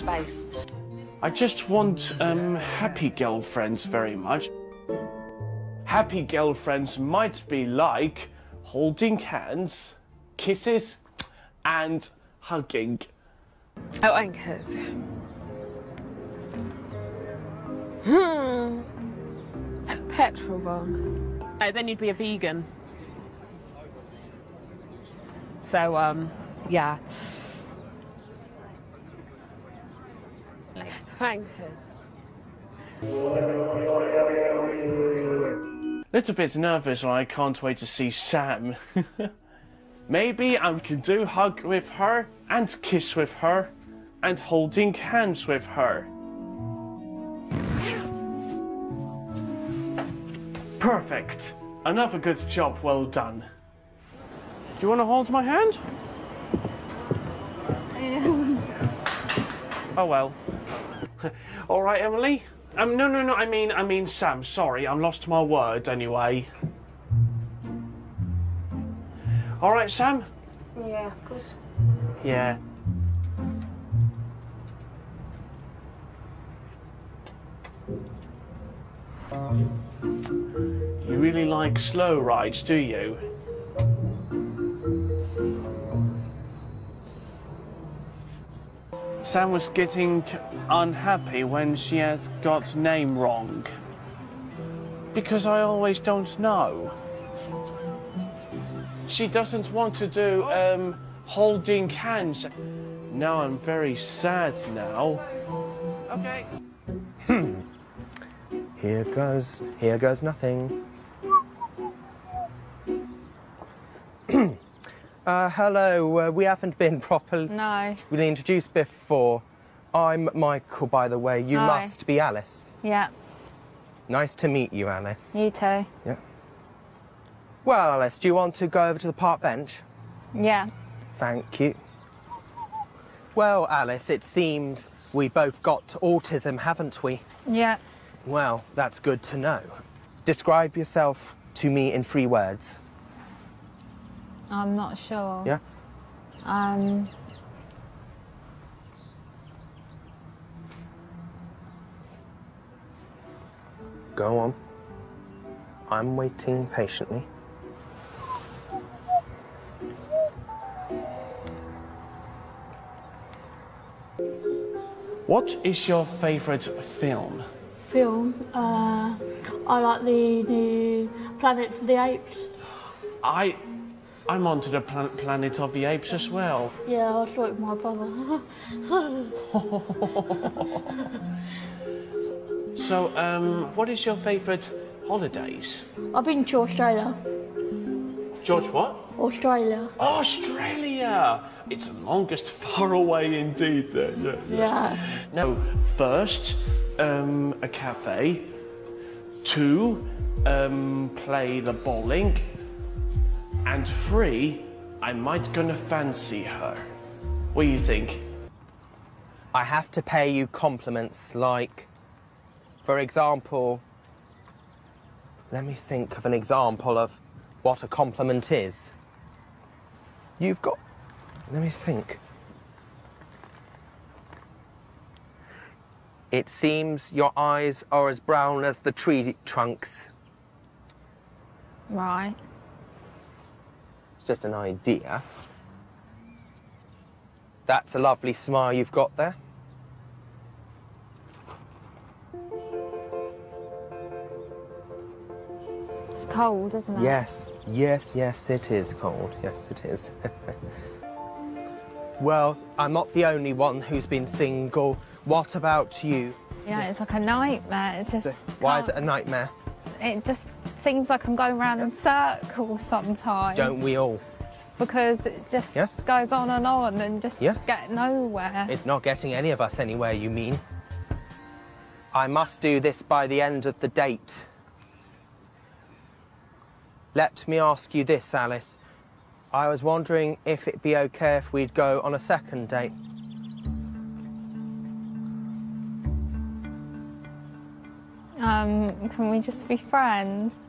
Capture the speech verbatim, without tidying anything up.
space. I just want um, happy girlfriends very much. Happy girlfriends might be like holding hands, kisses, and hugging. Oh, anchors. Hmm. Petrol bomb. Oh, then you'd be a vegan. So, um, yeah. Anchors. Little bit nervous and I can't wait to see Sam. Maybe I can do hug with her, and kiss with her, and holding hands with her. Perfect! Another good job well done. Do you want to hold my hand? Oh well. All right, Emily. Um, no, no, no. I mean, I mean, Sam. Sorry, I lost my word anyway. All right, Sam. Yeah, of course. Yeah. You really like slow rides, do you? Sam was getting unhappy when she has got name wrong. Because I always don't know. She doesn't want to do um, holding hands. Now I'm very sad now. Okay. Here goes, here goes nothing. uh, hello, uh, we haven't been properly No. really introduced before. I'm Michael, by the way. You Hi. must be Alice. Yeah. Nice to meet you, Alice. You too. Yeah. Well, Alice, do you want to go over to the park bench? Yeah. Thank you. Well, Alice, it seems we both got autism, haven't we? Yeah. Well, that's good to know. Describe yourself to me in three words. I'm not sure. Yeah? Um. Go on. I'm waiting patiently. What is your favourite film? Film. Uh, I like the new Planet of the Apes. I, I'm onto the plan Planet of the Apes as well. Yeah, I saw it with my brother. So, um, what is your favourite holidays? I've been to Australia. George, what? Australia. Australia! It's the longest far away indeed then. Yeah. Yeah. No, first, um, a cafe. Two, um, play the bowling. And three, I might gonna fancy her. What do you think? I have to pay you compliments, like, for example, let me think of an example of what a compliment is. You've got, let me think. It seems your eyes are as brown as the tree trunks. Right. It's just an idea. That's a lovely smile you've got there. It's cold, isn't it? Yes, yes, yes, it is cold. Yes, it is. Well, I'm not the only one who's been single. What about you? Yeah, it's like a nightmare. It's just. So, why is can't- it a nightmare? It just seems like I'm going round in circles sometimes. Don't we all? Because it just Yeah. goes on and on and just Yeah. get nowhere. It's not getting any of us anywhere, you mean? I must do this by the end of the date. Let me ask you this, Alice. I was wondering if it'd be okay if we'd go on a second date. Um, can we just be friends?